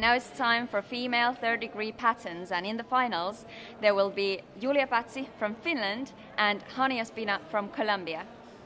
now it's time for female third-degree patins, and in the finals there will be Julia Pazzi from Finland and Hani Ospina from Colombia.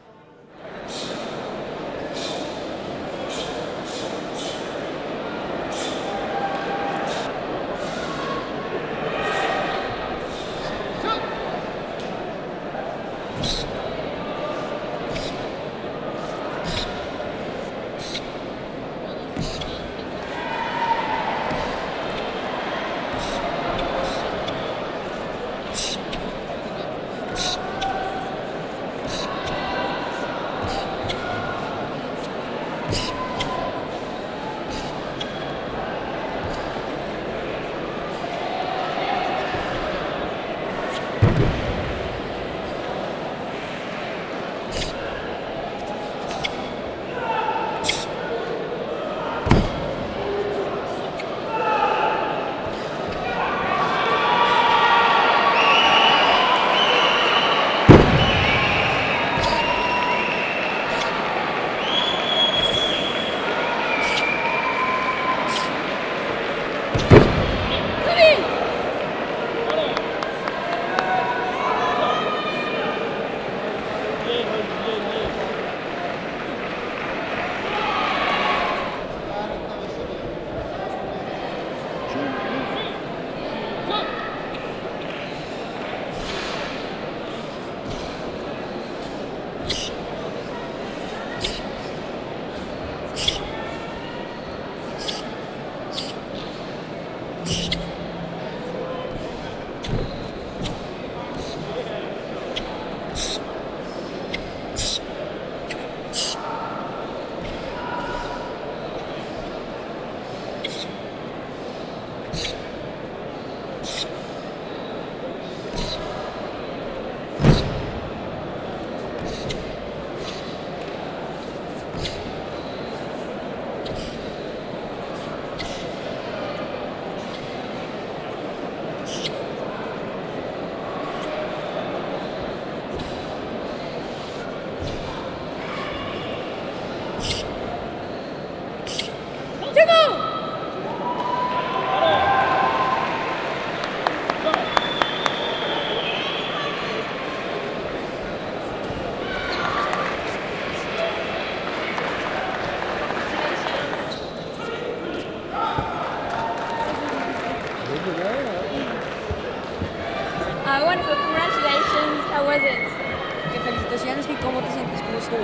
Wonderful, congratulations. How was it? Felicitaciones, ¿y cómo te sientes? ¿Cómo estuvo?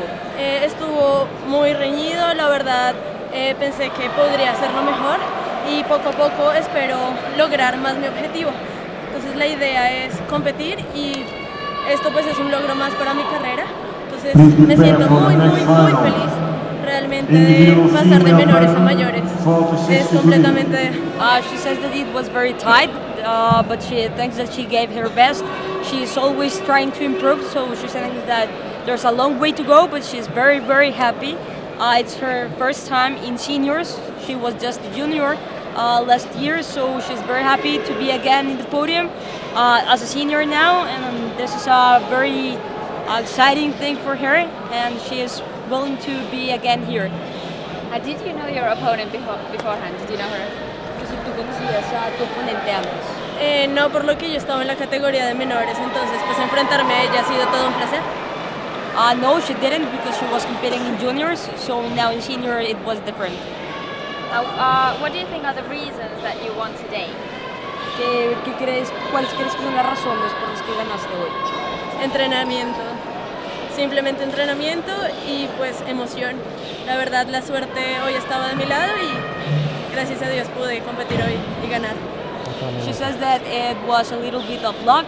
Estuvo muy reñido, la verdad. Pensé que podría hacerlo mejor y poco a poco espero lograr más mi objetivo. Entonces la idea es competir y esto pues es un logro más para mi carrera. Entonces me siento muy feliz realmente de pasar de menores a mayores. Es completamente... She says that it was very tight, but she thinks that she gave her best. She's always trying to improve, so she's saying that there's a long way to go, but she's very happy. It's her first time in seniors. She was just a junior last year, so she's very happy to be again in the podium as a senior now, and this is a very exciting thing for her, and she is willing to be again here. Did you know your opponent beforehand? Did you know her? Si tú conocías a tu oponente antes. No, por lo que yo estaba en la categoría de menores, entonces pues enfrentarme a ella ha sido todo un placer. No, she didn't, because she was competing in juniors, so now in senior it was different. What do you think are the reasons that you won today? ¿Cuáles crees que son las razones por las que ganaste hoy? Entrenamiento, simplemente entrenamiento y pues emoción. La verdad, la suerte hoy estaba de mi lado y gracias a Dios pude competir hoy y ganar. She says that it was a little bit of luck,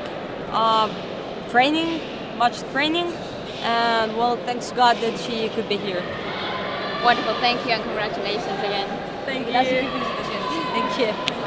training, much training, and well, thanks God that she could be here. Wonderful, thank you and congratulations again. Thank you. Gracias y felicitaciones. Thank you.